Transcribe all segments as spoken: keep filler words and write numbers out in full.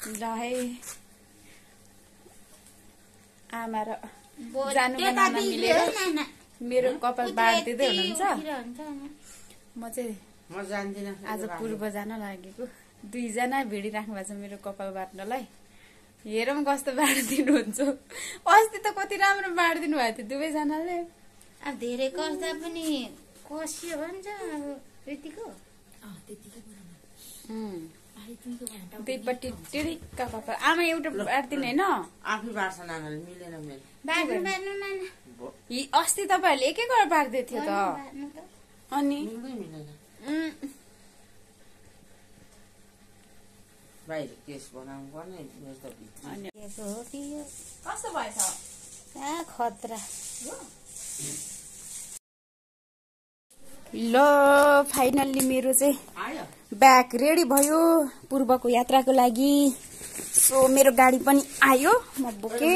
ल है आमा र जानु बनाउन मिलेर मेरो कपाल बाँड्दिँदै हुनुहुन्छ। म चाहिँ म जान्दिन आज पूर्व जान लागेको दुईजना भिडिराख्नु भएको छ मेरो कपाल बाँड्नलाई। हेरौँ कस्तो बाँडिदिनुहुन्छ। अस्ति त कति राम्रो बाँडिदिनु भएको थियो दुवैजनाले। अब धेरै कस्दा पनि कसियो भन्छ अब त्यतिको दुईपट्टि टिरिक्का कपाल। आमा एउटा बाँडिदिनु होइन आफै बाँड्छ नानाले मिलेन मेरो। बाँड्नु बाँड्नु नाना अस्ति तपाईँहरूले एक एक गरेर बाँड्दै थियो त अनि मिल्दै मिलेन। बाहिर केस बनाउनु पर्ने कस्तो भएछ खतरा। ल फाइनल्ली मेरो चाहिँ ब्याग रेडी भयो पूर्वको यात्राको लागि। सो मेरो गाडी पनि आयो म बोके।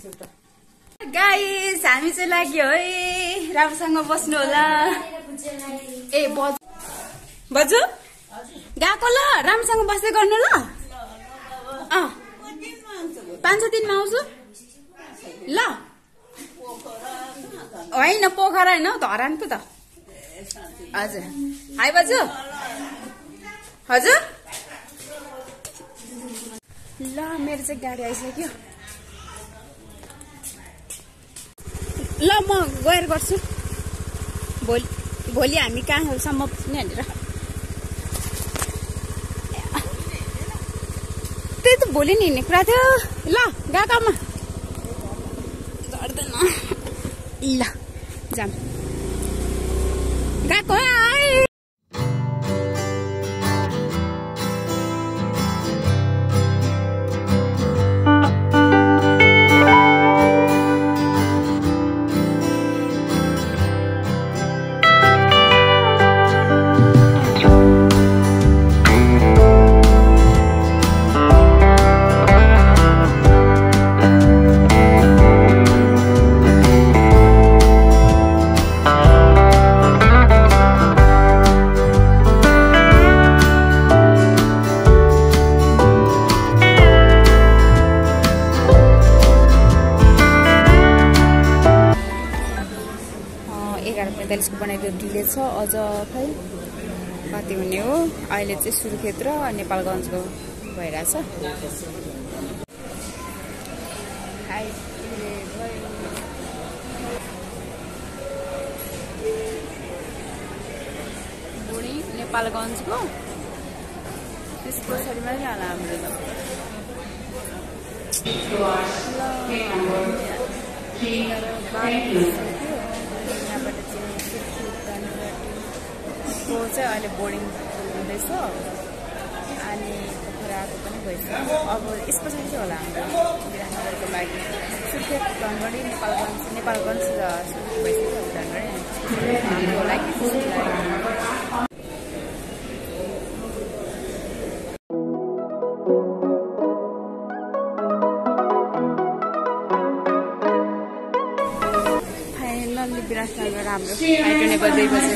गाइस हामी चाहिँ लाग्यो है राम्रोसँग बस्नु होला। ए बज बजु गएको ल राम्रोसँग बस्दै गर्नु ल। अँ पाँच छ दिनमा आउँछु ल। होइन पोखरा होइन धरान पो त। हजुर हाई बाजु हजुर। ल मेरो चाहिँ गाडी आइसक्यो। ल म गएर गर्छु भोलि भोलि हामी कहाँसम्म पुग्ने भनेर। त्यही त भोलि नि हिँड्ने कुरा थियो। ल गएकोमा गर्दैन ल जाम गएको है। पैंतालीस को बनाइदियो ढिले छ अझ खै कति हुने हो। अहिले चाहिँ सुर्खेत र नेपालगञ्जको भइरहेछ। बुढी नेपालगञ्जको त्यस पछाडि मात्रै होला हाम्रो त। यहाँबाट चाहिँ को चाहिँ अहिले बोर्डिङ हुँदैछ अनि पोखराको पनि भइसक्यो। अब यस पछाडि चाहिँ होला हाम्रो विराटनगरको लागि सुर्खेत धनगढी नेपालगञ्ज नेपालगञ्ज र सुर्खेत भइसक्यो धनगढी हाम्रो लागि। विराटनगर हाम्रो आइटने बज्दै बजे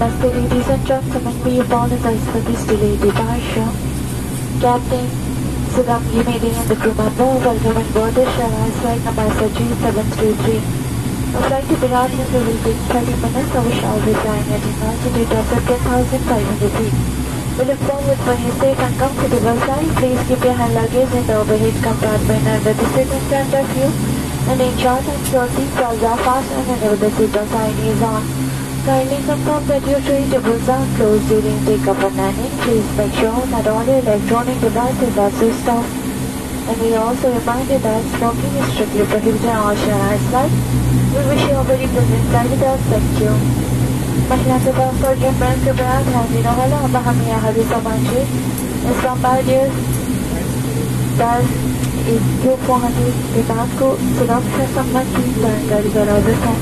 Namaste, ladies and gentlemen. We apologize for this delayed departure. Captain Sudhamgi Medi and the crew member welcome on board the Shanghai flight number G seven three three. The flight to Biratnagar will take thirty minutes. Our shall be flying at an altitude of fifteen thousand five hundred feet. We look forward for your safe and comfortable flight. Please keep your hand luggage in the overhead compartment under the seat in front of you. And ensure that your seatbelts are fastened and the seatbelt sign is on. Kindly confirm that your tray tables are closed during takeoff and landing. Please make sure that all your electronic devices are switched off. And we also remind you that smoking is strictly prohibited on our Shanghai flight. We wish you a very pleasant flight with us. Thank you. महिला के pass और जो bank के बयान ध्यान देना वाला अब हम यहाँ हरी समाजी इसका बारियर दस एक दो पौने विभाग को सुरक्षा संबंधी जानकारी जरूरत है.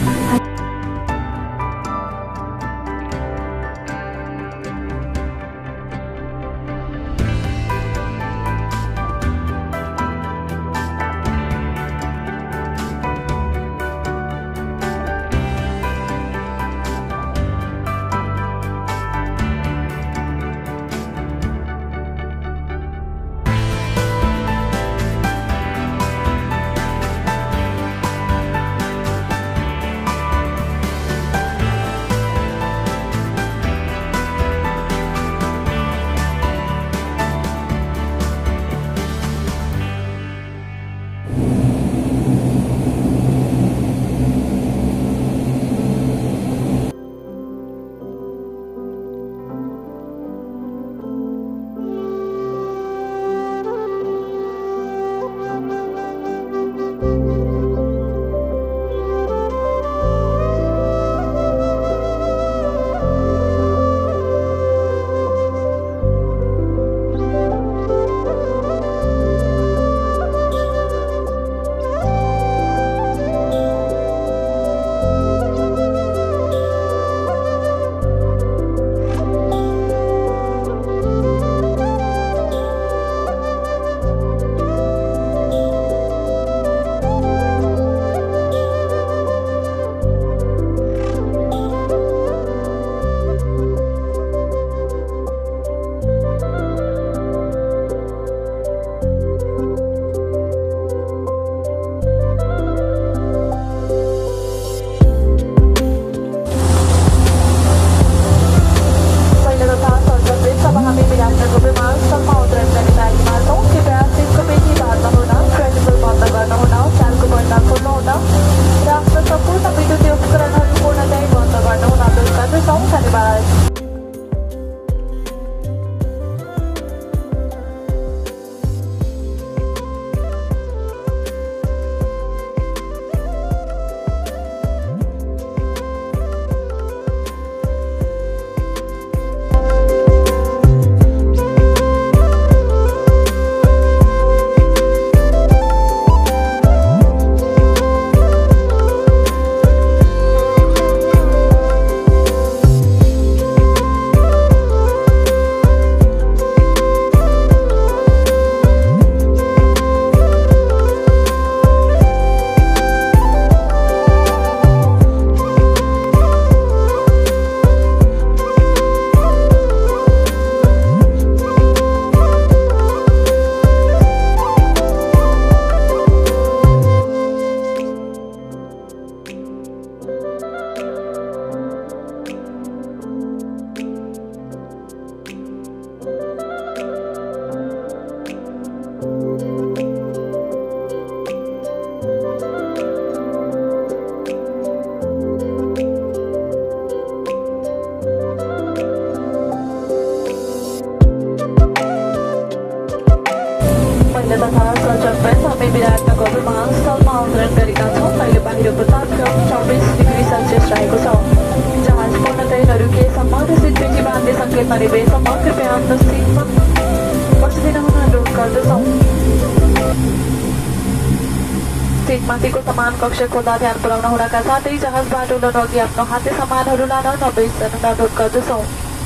सीटमाथिको समान कक्ष खोल्दा ध्यान पुर्याउन हुनका साथै जहाजबाट उड्न अघि आफ्नो हाते सामानहरू लान नबिर्सन अनुरोध गर्दछौँ.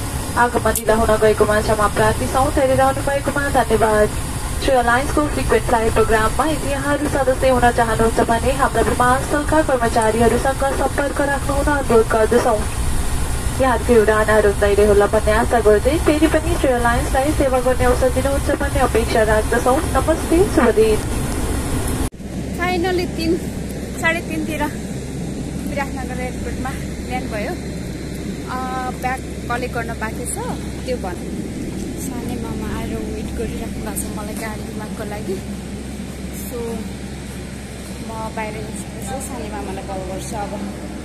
आगमन ढिला हुन गएकोमा क्षमा प्रार्थी छौँ. हेरिरहनु भएकोमा धन्यवाद. श्री एयरलाइन्सको फ्रिक्वेन्ट फ्लाइट प्रोग्राममा यदि यहाँहरू सदस्य हुन चाहनुहुन्छ भने हाम्रा विमानस्थलका कर्मचारीहरूसँग सम्पर्क राख्न हुन अनुरोध गर्दछौँ. यहाँको उडान रुक्दै होला भन्ने आशा गर्दै फेरि पनि एयरलाइन्सलाई सेवा गर्ने अवसर दिनुहुन्छ भन्ने अपेक्षा राख्दछौँ। नमस्ते, शुभ दिन। फाइनली तिन साढे तिनतिर विराटनगर एयरपोर्टमा ल्यान्ड भयो। ब्याग कलेक्ट गर्न बाँकी छ, त्यो भन सानै मामा आएर वेट गरिराख्नु भएको छ मलाई गाडी दिमागको लागि। सो म बाहिर निस्केपछि सानै मामालाई कल गर्छु। अब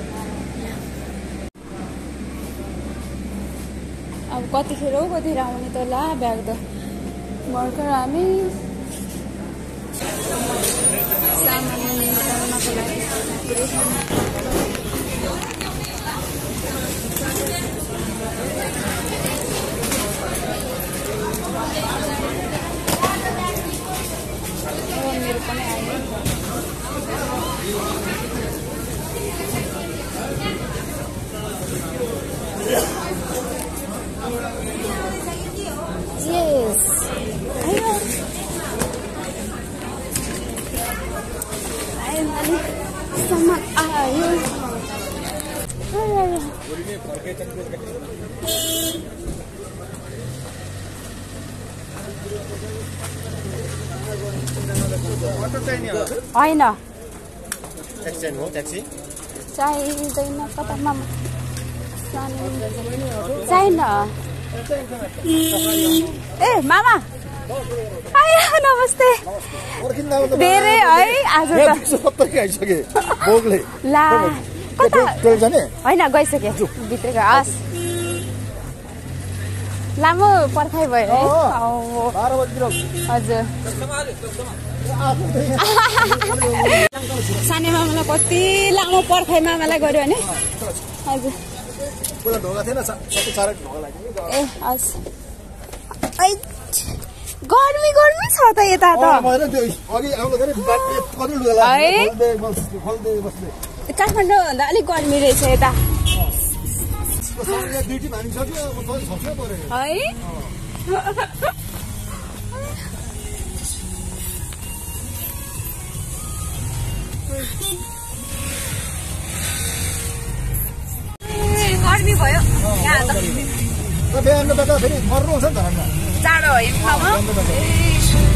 अब कतिखेर हो कतिखेर आउने त ला ब्याग त भर्खर हामी सामान निकाल्नको लागि मेरो पनि आयो। Yes. Ayo. Finally, selamat ayo. Ayo. होइन चाहिँदैन कता मामा चाहिएन। ए मामा आयो, नमस्ते। धेरै है आज ला कता होइन गइसके भित्र हस् लामो पर्खाइ भयो है। हजुर सानै मामालाई कति लामो पर्खाइ मामालाई गर्यो भने हजुर ए हस् गर्मी गर्मी छ त यता त काठमाडौँ भन्दा अलिक गर्मी रहेछ यता है। गर्मी भयो यहाँ त जाडो हिउँदमा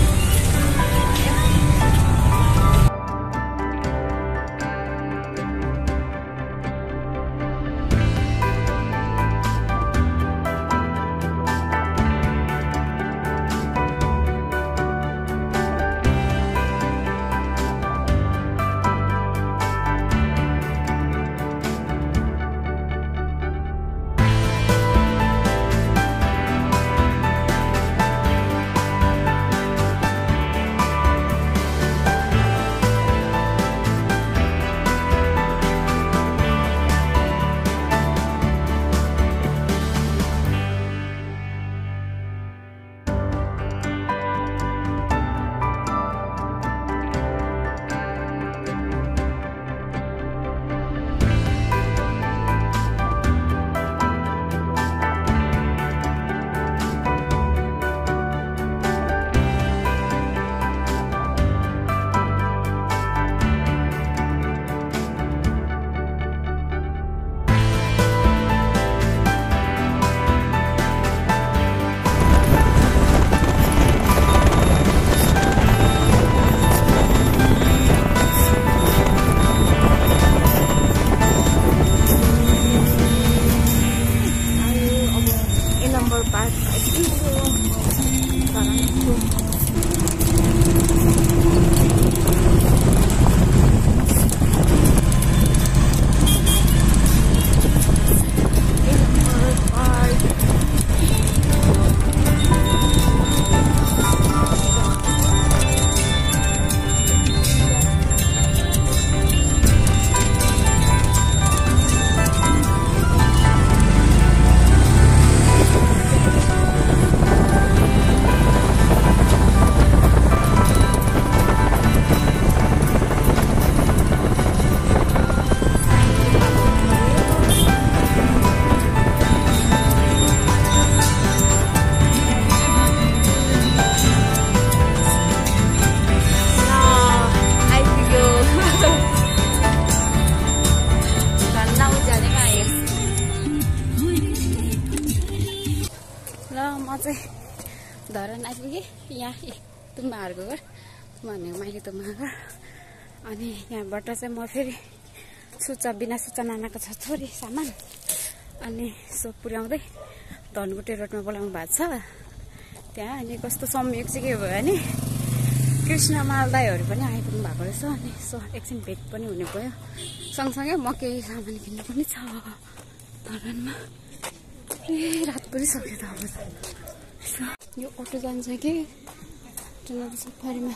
यहाँ तुम्बाहरूको घर भनेको मैले तुम्बाको घर अनि यहाँबाट चाहिँ म फेरि सुचा बिना सुचा नानाको छ छोरी सामान अनि सो पुर्याउँदै धनकुटे रोडमा बोलाउनु भएको छ त्यहाँ अनि कस्तो संयोग चाहिँ के भयो भने कृष्ण मालदाईहरू पनि आइपुग्नु भएको रहेछ अनि सो एकछिन भेट पनि हुने भयो सँगसँगै म केही सामान किन्नु पनि छ धरानमा ए रात पनि सक्यो त अब यो अटो जान्छ कि सफारीमा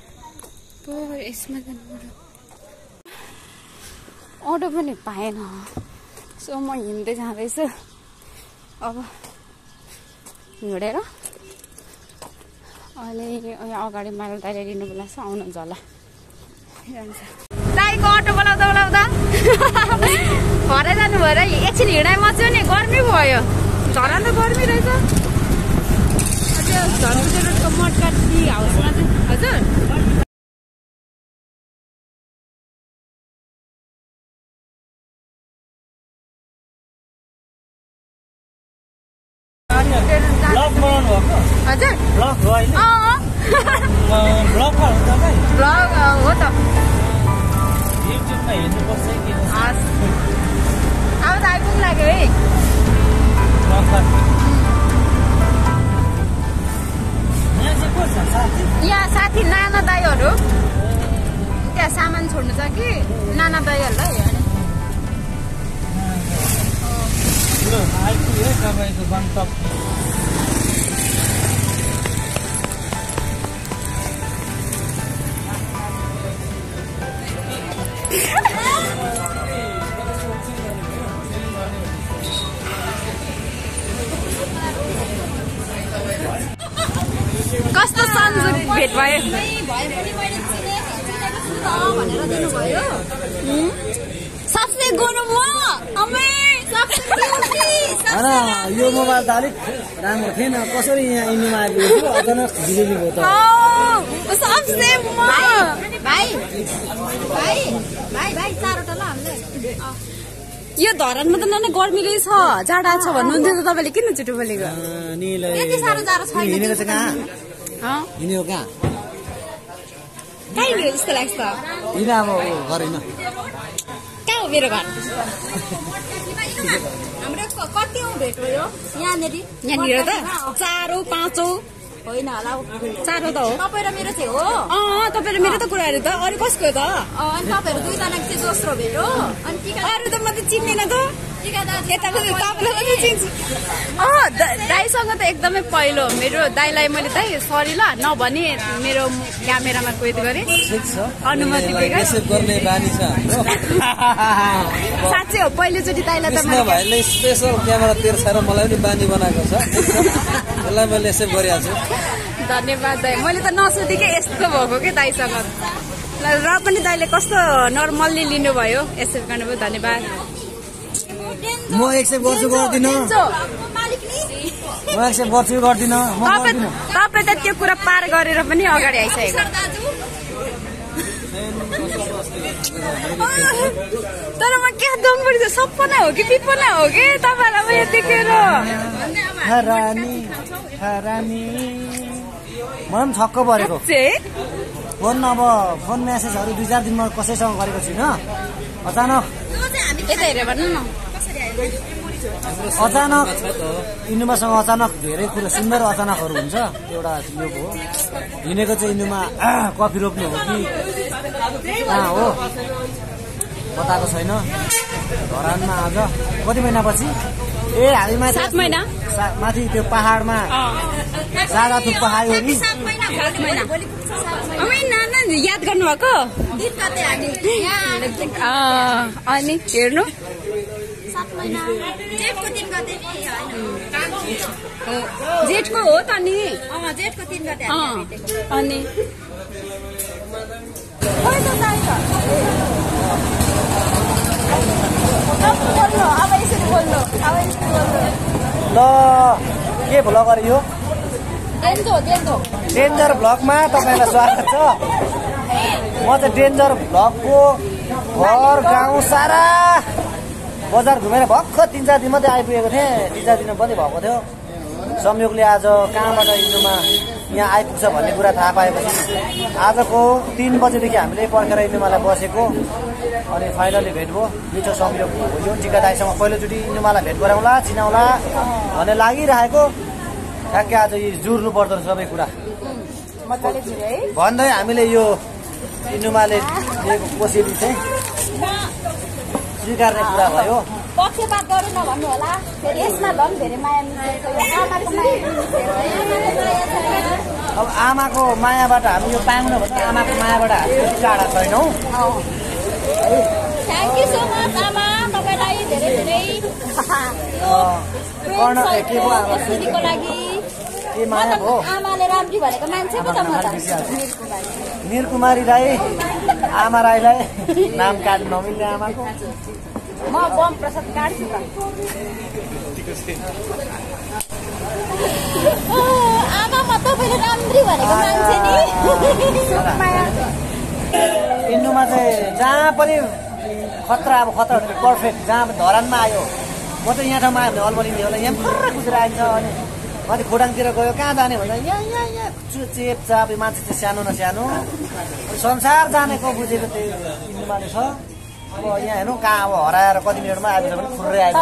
यसमा जानु पर्यो अटो पनि पाएन सो म हिँड्दै जाँदैछु अब हिँडेर अहिले यहाँ अगाडि माल दाइले लिनु बोलाएको छ आउनुहुन्छ होला दाइको अटो बोलाउँदा बोलाउँदा घरै जानुभयो र एकछिन हिँडाइ मच्यो नि गर्मी भयो झरा त गर्मी रहेछ त्यो धनकुटे रोडको मटका टी हाउसमा चाहिँ हजुर हजुर ब्लग हो त अब त आइपुग्नु लाग्यो है यहाँ साथी नाना दाईहरू त्यहाँ सामान छोड्नु छ कि नाना दाईहरूलाई तपाईँको गन्तव्य कस्तो संयोग भेट भयो सबसे गोरो म यो मोबाइल त अलिक राम्रो थिएन कसरी यहाँ इन्डोमा आइपुगेको अचानक बिजुली भयो त सबसे भाइ भाइ भाइ भाइ चारवटा ल हामीले यो धरानमा त नाना गर्मी रहेछ जाडा छ भन्नुहुन्थ्यो त तपाईँले किन झुटो बोलेको यति साह्रो जाडो छैन हिँडेको चाहिँ कहाँ हिँडेको कहाँ कहाँ हिँड्यो जस्तो लाग्छ त हिँड अब घर होइन कहाँ हो मेरो घर हाम्रो कति औँ भेट भयो यहाँनिर यहाँनिर त चारौँ पाँचौँ होइन होला चारौँ त हो तपाईँ र मेरो चाहिँ हो अँ तपाईँ र मेरो त कुराहरू त अरू कसको त अनि तपाईँहरू दुईजनाको चाहिँ दोस्रो भेट हो अनि अरू त म त चिन्दिनँ त दाईसँग त एकदमै पहिलो मेरो दाईलाई मैले दाई सरी ल नभने मेरो क्यामेरामा कोइद गरेँ अनुमति साँच्चै हो पहिलोचोटि दाईलाई त भाइले स्पेसल क्यामेरा तेर्साएर मलाई पनि बानी बनाएको छ यसलाई मैले सेभ गरिहाल्छु धन्यवाद दाई मैले त नसोधेकै यस्तो भएको कि दाईसँग र पनि दाईले कस्तो नर्मल्ली लिनुभयो एक्सेप्ट गर्नुभयो धन्यवाद म एक्सेप्ट गर्छु गर्दिनँ म एक्सेप्ट गर्छु गर्दिनँ तपाईँ त त्यो कुरा पार गरेर पनि अगाडि आइसकेको तर म क्या दम परेछ सपना हो कि विपना हो कि तपाईँलाई म यतिखेर मलाई पनि छक्क परेको फोन अब फोन मेसेजहरू दुई चार दिनमा कसैसँग गरेको छुइनँ अचानक यता हेरेर भन्नु न अचानक इन्डोमासँग अचानक धेरै कुरो सुन्दर अचानकहरू हुन्छ एउटा यो हो हिँडेको चाहिँ इन्डोमा कफी रोप्ने हो कि कहाँ हो बताएको छैन धरानमा आज कति महिनापछि ए हामी माथि सात महिना माथि त्यो पहाडमा जागा थुक्पा खायो नि याद गर्नुभएको अनि हेर्नु जेठको हो त नि अनि अब यसरी बोल्नु अब यसरी बोल्नु ल के भ्लग गरे यो डेन्जर भ्लगमा तपाईँलाई स्वागत छ म चाहिँ डेन्जर भ्लगको घर गाउँ सारा बजार घुमेर भर्खर तिन चार दिन मात्रै आइपुगेको थिएँ तिन चार दिन पनि भएको थियो संयोगले आज कहाँबाट इन्डोमा यहाँ आइपुग्छ भन्ने कुरा थाहा पाएपछि आजको तीन बजेदेखि हामीले पर्खेर इन्डुमालाई बसेको अनि फाइनली भेट भयो मिठो संयोग भयो टिका दाइसँग पहिलोचोटि इन्डुमालाई भेट गराउँला चिनाउला भन्ने लागिरहेको ठ्याक्कै आज यी जुर्नु पर्दो रहेछ सबै कुरा भन्दै हामीले यो इन्डुमाले दिएको कोसेली चाहिँ स्वीकार्ने कुरा भयो पक्षपात गर्नु नभन्नु होला फेरि यसमा झन् धेरै माया मिलेको यो आमाको माया अब आमाको मायाबाट हामी यो पाउन भने आमाको मायाबाट हामी टाढा छैनौँ थ्याङ्क यू सो मच आमा तपाईँलाई धेरै धेरै कर्ण के पो आमा को लागि के माया भयो आमाले राम्री भनेको मान्छे पो त म त निरकुमारी राई आमा राईलाई नाम काट्नु नमिल्ने आमाको म बम प्रसाद काट्छु त आमा म तपाईँले राम्री भनेको मान्छे नि इन्डुमा चाहिँ जहाँ पनि खतरा अब खतरा पर्फेक्ट जहाँ धरानमा आयो म चाहिँ यहाँ ठाउँमा आयो भने अल्मलिने होला यहाँ फर्र खुसेर आइन्छ अनि माथि खोटाङतिर गयो कहाँ जाने भन्दा यहाँ यहाँ यहाँ चेपचाप मान्छे चाहिँ सानो न सानो संसार जानेको बुझेको त्यही इन्डुमाले छ अब यहाँ हेर्नु कहाँ अब हराएर कति मिनटमा आइपुग्छ भने फुर्रै आइपुग्छ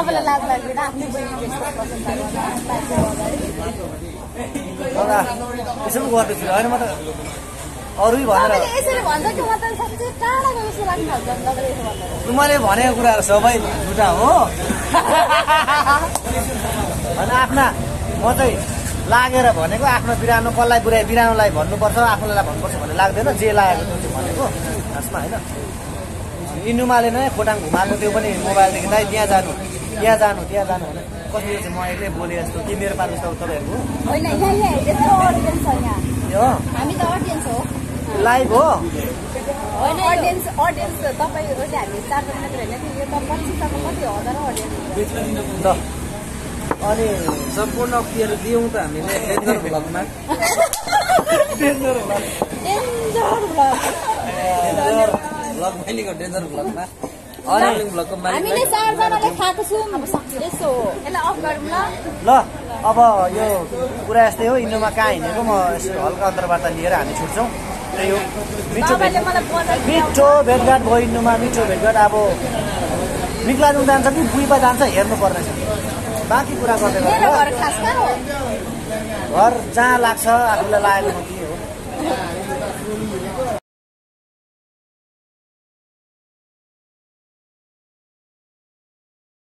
यसो पो गर्दैछु होइन म त अरू भनेर मैले भनेको कुराहरू सबै झुटा हो होइन आफ्ना म चाहिँ लागेर भनेको आफ्नो बिरानो कसलाई बुढाइ बिरानोलाई भन्नुपर्छ आफूलाई भन्नुपर्छ भन्ने लाग्दैन जे लागेको त्यो चाहिँ भनेको खासमा होइन इन्डुमाले नै खोटाङ घुमाएको त्यो पनि मोबाइलदेखि दाइ त्यहाँ जानु त्यहाँ जानु त्यहाँ जानु भने कस्तो चाहिँ म एक्लै बोले जस्तो कि मेरो पालो जस्तो तपाईँहरूको लाइभ हो अनि सम्पूर्ण क्लियर दियौँ त हामीले डेन्जर भ्लगमा डेन्जर भ्लग मैलेको डेन्जर भ्लगमा हामीले चारजनाले खाएको छौँ यसो यसलाई अफ गरौँ ल ल अब यो कुरा यस्तै हो इन्डोमा कहाँ हिँडेको म यसो हल्का अन्तर्वार्ता लिएर हामी छुट्छौँ त्यही हो मिठो मिठो भेटघाट भयो इन्डोमा मिठो भेटघाट अब मिक्लाजुङ जान्छ कि बुइपा जान्छ हेर्नु पर्नेछ बाँकी कुरा गर्दै गर्नु घर खास कहाँ हो घर जहाँ लाग्छ आफूलाई लागेको के हो